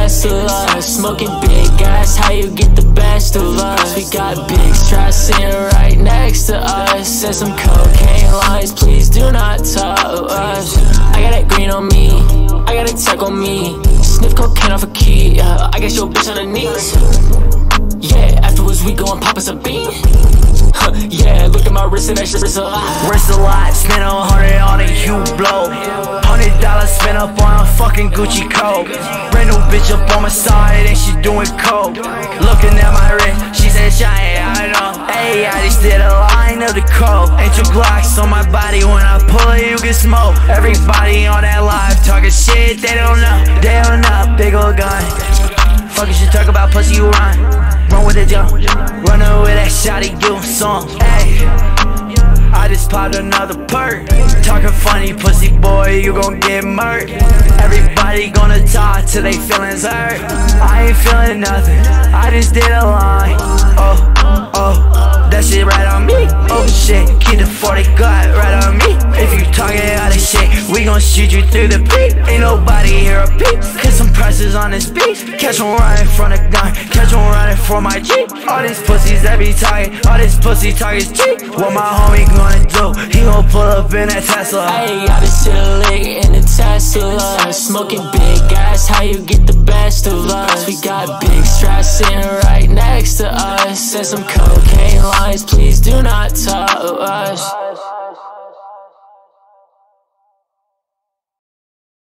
test of us. Smoking big gas, how you get the best of us. We got big straps sitting right next to us, and some cocaine lines, please do not touch us. I got that green on me, I got a tech on me. Sniff cocaine off a key, I got your bitch on her knees. Yeah, afterwards we go and pop us a bean. Yeah, look at my wrist and that shit wrist a lot. Wrist a lot, spend 100 on a Hublot. $100 spent up on a fucking Gucci coat. Brand new bitch up on my side and she doing coke. Looking at my wrist, she said shine, I know. Hey, I just did a line of the coke. Ain't two Glocks on my body, when I pull it you get smoke. Everybody on that live talking shit, they don't know. They don't know, big old gun. Fuck you should talk about pussy, you run. Run with the jump, running with that shawty doing song. Ayy, I just popped another perk. Talking funny, pussy boy, you gon' get murked. Everybody gonna talk till they feelings hurt. I ain't feeling nothing, I just did a line. Oh, that shit right on me. Oh shit, keep the 40 gut right on me. If you talking all this shit, we gon' shoot you through the beat. Ain't nobody here a peep, get some prices on this beat. Catch one running from the gun, catch one running for my Jeep. All these pussies that be talking, all this pussy talk is cheap. What my homie gonna do, he gon' pull up in that Tesla. Hey, got this shit lit in the Tesla. Smoking big gas, how you get the best of us. We got big straps sitting right next to us, and some cocaine lines, please do not touch us.